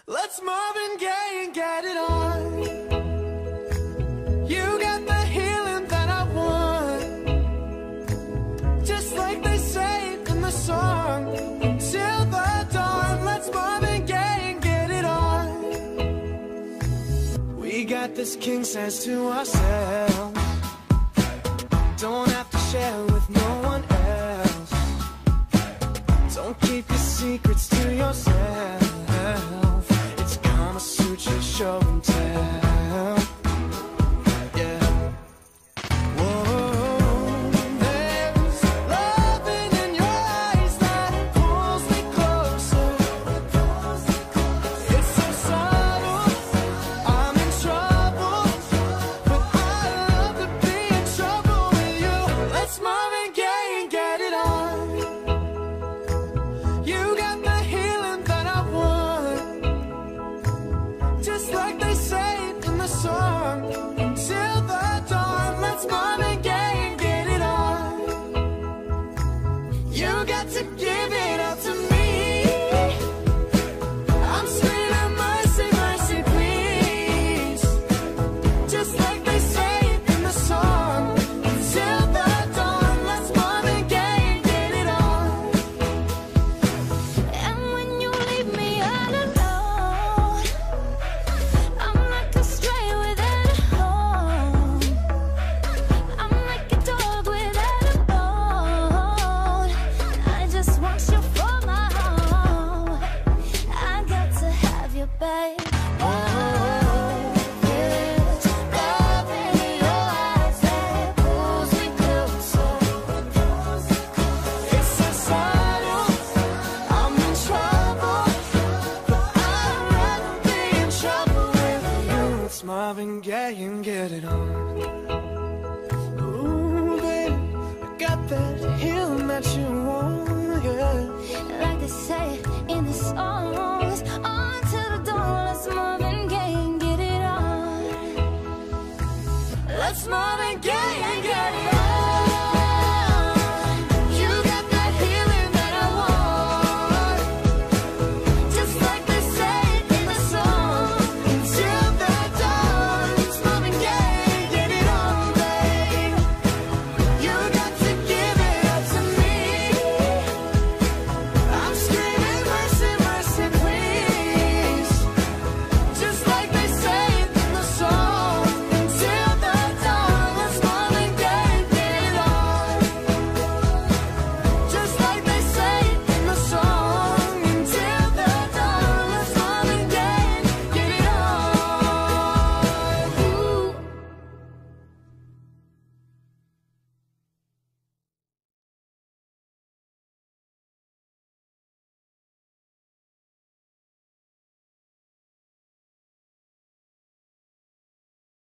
Let's Marvin Gaye and get it on. You got the healing that I want, just like they say in the song. Till the dawn, let's Marvin Gaye and get it on. We got this king size to ourselves, don't have to share with no one else. Don't keep your secrets to yourself. It's Kama Sutra show and tell. Yeah. Whoa, there's loving in your eyes that pulls me closer. It's so subtle, I'm in trouble, but I love to be in trouble with you. Let's Marvin Gaye and get it on. You got the healing that I want, just like they say in the song. Until the dawn, let's Marvin Gaye and get it on. You got to give it up to me. I'm screaming mercy, mercy, please, just like they say in the song. Until the dawn, let's Marvin Gaye and get it on. And when you leave me all alone, I'm like a stray without a home. I'm like a dog without a bone. I just want you for my home. I got to have you, babe. Oh, there's love in your eyes that pulls me closer. It's so subtle, I'm in trouble, but I'd rather be in trouble with you. It's Marvin Gaye and get it on. Ooh, baby, I got that healing that you want, yeah. Like they say in the songs, on to the dawn, let's Marvin Gaye and get it on. Let's Marvin Gaye.